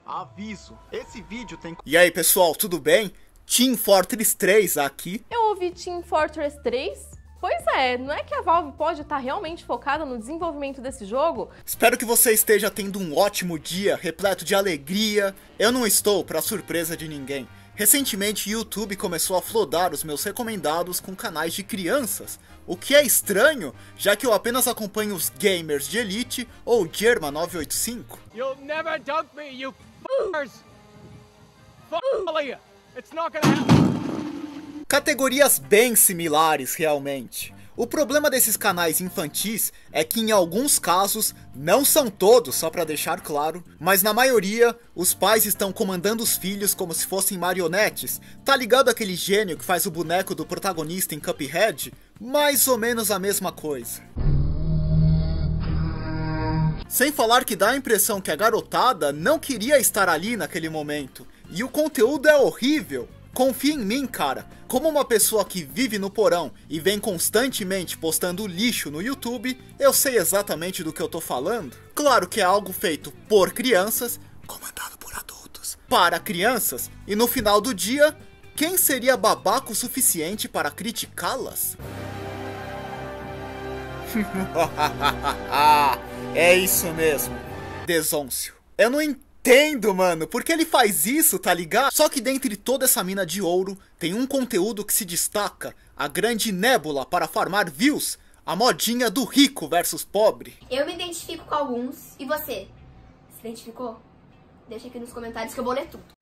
Aviso, esse vídeo tem... E aí pessoal, tudo bem? Team Fortress 3 aqui. Eu ouvi Team Fortress 3? Pois é, não é que a Valve pode estar realmente focada no desenvolvimento desse jogo? Espero que você esteja tendo um ótimo dia, repleto de alegria. Eu não estou, para surpresa de ninguém. Recentemente o YouTube começou a flodar os meus recomendados com canais de crianças, o que é estranho, já que eu apenas acompanho os gamers de Elite ou Germa 985. You'll never dunk me, you f***ers! F***ly! It's not gonna happen! Categorias bem similares, realmente. O problema desses canais infantis é que em alguns casos, não são todos, só pra deixar claro, mas na maioria, os pais estão comandando os filhos como se fossem marionetes. Tá ligado aquele gênio que faz o boneco do protagonista em Cuphead? Mais ou menos a mesma coisa. Sem falar que dá a impressão que a garotada não queria estar ali naquele momento. E o conteúdo é horrível. Confia em mim, cara. Como uma pessoa que vive no porão e vem constantemente postando lixo no YouTube, eu sei exatamente do que eu tô falando. Claro que é algo feito por crianças, comandado por adultos, para crianças, e no final do dia, quem seria babaca o suficiente para criticá-las? É isso mesmo, Desôncio. Eu não entendo, mano, porque ele faz isso, tá ligado? Só que dentre toda essa mina de ouro, tem um conteúdo que se destaca, a grande nébula para farmar views, a modinha do rico versus pobre. Eu me identifico com alguns, e você? Se identificou? Deixa aqui nos comentários que eu vou ler tudo.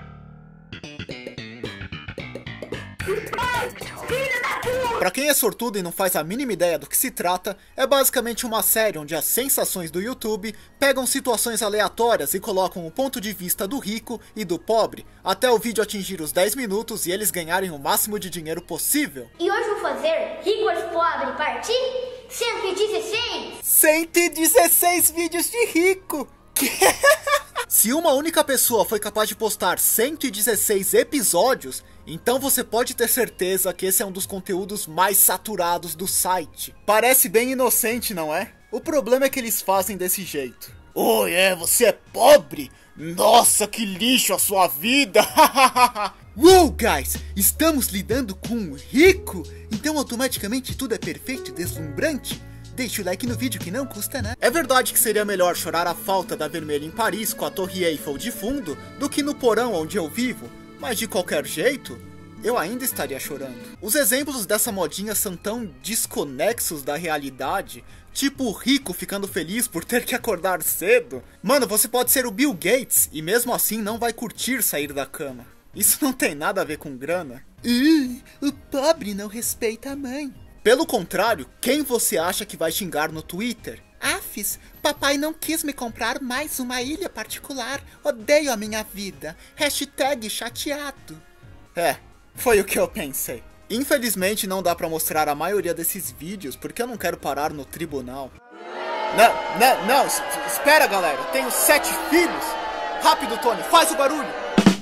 Pra quem é sortudo e não faz a mínima ideia do que se trata, é basicamente uma série onde as sensações do YouTube pegam situações aleatórias e colocam o ponto de vista do rico e do pobre, até o vídeo atingir os 10 minutos e eles ganharem o máximo de dinheiro possível. E hoje vou fazer Rico vs Pobre parte 116! 116 vídeos de rico! Se uma única pessoa foi capaz de postar 116 episódios, então você pode ter certeza que esse é um dos conteúdos mais saturados do site. Parece bem inocente, não é? O problema é que eles fazem desse jeito. Oh, você é pobre? Nossa, que lixo a sua vida! Uou, guys! Estamos lidando com um rico? Então automaticamente tudo é perfeito e deslumbrante? Deixa o like no vídeo que não custa nada. É verdade que seria melhor chorar a falta da Vermelha em Paris com a Torre Eiffel de fundo do que no porão onde eu vivo, mas de qualquer jeito, eu ainda estaria chorando. Os exemplos dessa modinha são tão desconexos da realidade, tipo o rico ficando feliz por ter que acordar cedo. Mano, você pode ser o Bill Gates e mesmo assim não vai curtir sair da cama. Isso não tem nada a ver com grana. O pobre não respeita a mãe. Pelo contrário, quem você acha que vai xingar no Twitter? Afis, papai não quis me comprar mais uma ilha particular. Odeio a minha vida. Hashtag chateado. Foi o que eu pensei. Infelizmente não dá pra mostrar a maioria desses vídeos porque eu não quero parar no tribunal. Não, espera galera, tenho 7 filhos. Rápido, Tony, faz o barulho.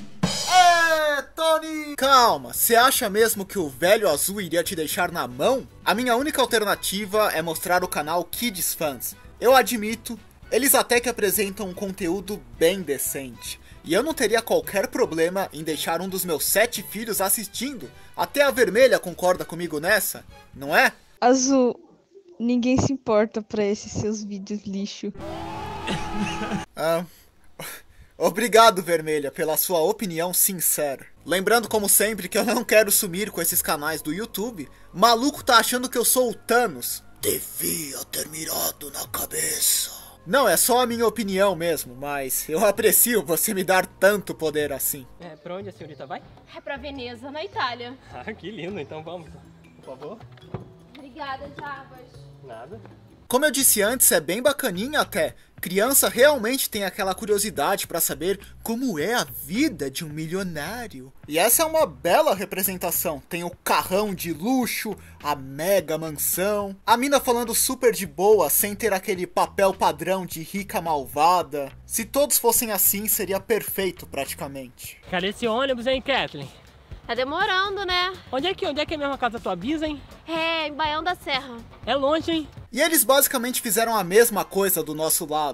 Tony! Calma, você acha mesmo que o velho azul iria te deixar na mão? A minha única alternativa é mostrar o canal Kids Fans. Eu admito, eles até que apresentam um conteúdo bem decente. E eu não teria qualquer problema em deixar um dos meus 7 filhos assistindo. Até a Vermelha concorda comigo nessa, não é? Azul, ninguém se importa pra esses seus vídeos lixo. Obrigado, Vermelha, pela sua opinião sincera. Lembrando, como sempre, que eu não quero sumir com esses canais do YouTube. Maluco tá achando que eu sou o Thanos. Devia ter mirado na cabeça. Não, é só a minha opinião mesmo, mas eu aprecio você me dar tanto poder assim. Pra onde a senhorita vai? É pra Veneza, na Itália. Ah, que lindo, então vamos, por favor. Obrigada, Jarbas. Nada. Como eu disse antes, é bem bacaninha até. Criança realmente tem aquela curiosidade pra saber como é a vida de um milionário. E essa é uma bela representação. Tem o carrão de luxo, a mega mansão, a mina falando super de boa, sem ter aquele papel padrão de rica malvada. Se todos fossem assim, seria perfeito praticamente. Cadê esse ônibus, hein, Kathleen? Tá demorando, né? Onde é que é a mesma casa da tua bisa, hein? É, em Baião da Serra. É longe, hein? E eles basicamente fizeram a mesma coisa do nosso lado.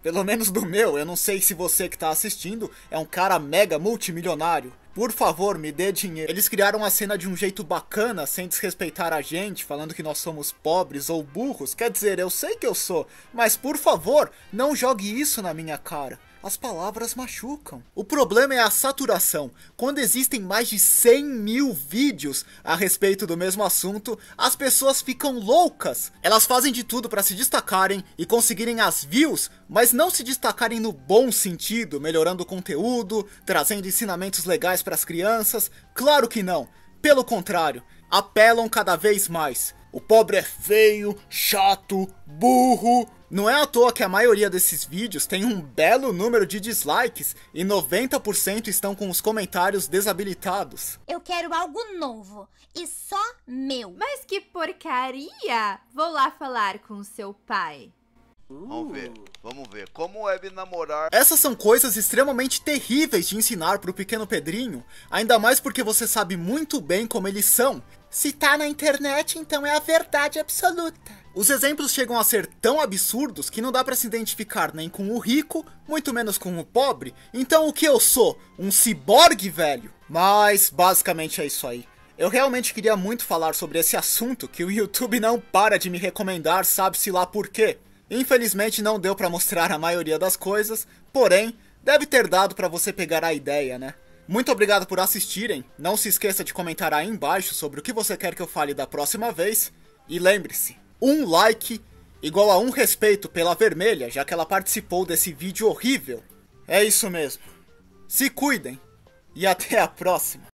Pelo menos do meu, eu não sei se você que tá assistindo é um cara mega multimilionário. Por favor, me dê dinheiro. Eles criaram a cena de um jeito bacana, sem desrespeitar a gente, falando que nós somos pobres ou burros. Quer dizer, eu sei que eu sou, mas por favor, não jogue isso na minha cara. As palavras machucam. O problema é a saturação. Quando existem mais de 100 mil vídeos a respeito do mesmo assunto, as pessoas ficam loucas. Elas fazem de tudo para se destacarem e conseguirem as views, mas não se destacarem no bom sentido, melhorando o conteúdo, trazendo ensinamentos legais para as crianças. Claro que não. Pelo contrário, apelam cada vez mais. O pobre é feio, chato, burro. Não é à toa que a maioria desses vídeos tem um belo número de dislikes e 90% estão com os comentários desabilitados. Eu quero algo novo e só meu. Mas que porcaria! Vou lá falar com seu pai. Vamos ver. Como web namorar... Essas são coisas extremamente terríveis de ensinar pro pequeno Pedrinho, ainda mais porque você sabe muito bem como eles são. Se tá na internet, então é a verdade absoluta. Os exemplos chegam a ser tão absurdos que não dá pra se identificar nem com o rico, muito menos com o pobre. Então o que eu sou? Um ciborgue, velho? Mas basicamente é isso aí. Eu realmente queria muito falar sobre esse assunto que o YouTube não para de me recomendar, sabe-se lá por quê. Infelizmente não deu pra mostrar a maioria das coisas, porém, deve ter dado pra você pegar a ideia, né? Muito obrigado por assistirem, não se esqueça de comentar aí embaixo sobre o que você quer que eu fale da próxima vez, e lembre-se, um like igual a um respeito pela Vermelha, já que ela participou desse vídeo horrível. É isso mesmo. Se cuidem, e até a próxima.